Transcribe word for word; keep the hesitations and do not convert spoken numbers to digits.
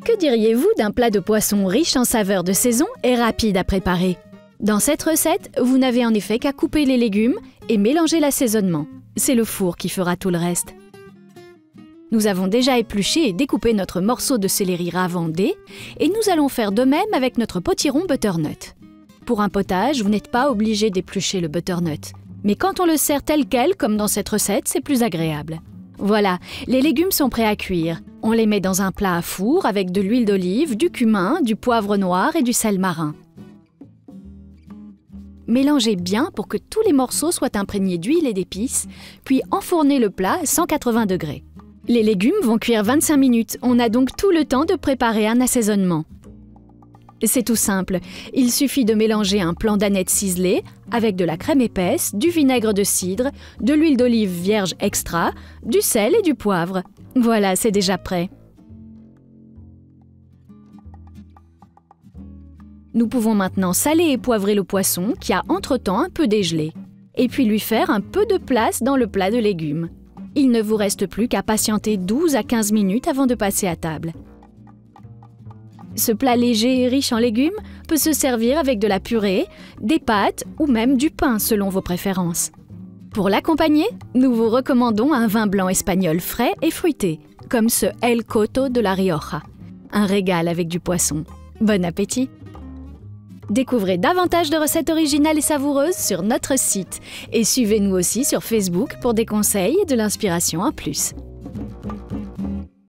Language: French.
Que diriez-vous d'un plat de poisson riche en saveurs de saison et rapide à préparer? Dans cette recette, vous n'avez en effet qu'à couper les légumes et mélanger l'assaisonnement. C'est le four qui fera tout le reste. Nous avons déjà épluché et découpé notre morceau de céleri ravandé et nous allons faire de même avec notre potiron butternut. Pour un potage, vous n'êtes pas obligé d'éplucher le butternut. Mais quand on le sert tel quel, comme dans cette recette, c'est plus agréable. Voilà, les légumes sont prêts à cuire. On les met dans un plat à four avec de l'huile d'olive, du cumin, du poivre noir et du sel marin. Mélangez bien pour que tous les morceaux soient imprégnés d'huile et d'épices, puis enfournez le plat à cent quatre-vingts degrés. Les légumes vont cuire vingt-cinq minutes, on a donc tout le temps de préparer un assaisonnement. C'est tout simple, il suffit de mélanger un plan d'aneth ciselé avec de la crème épaisse, du vinaigre de cidre, de l'huile d'olive vierge extra, du sel et du poivre. Voilà, c'est déjà prêt. Nous pouvons maintenant saler et poivrer le poisson qui a entre-temps un peu dégelé, et puis lui faire un peu de place dans le plat de légumes. Il ne vous reste plus qu'à patienter douze à quinze minutes avant de passer à table. Ce plat léger et riche en légumes peut se servir avec de la purée, des pâtes ou même du pain selon vos préférences. Pour l'accompagner, nous vous recommandons un vin blanc espagnol frais et fruité, comme ce El Coto de la Rioja. Un régal avec du poisson. Bon appétit! Découvrez davantage de recettes originales et savoureuses sur notre site et suivez-nous aussi sur Facebook pour des conseils et de l'inspiration en plus.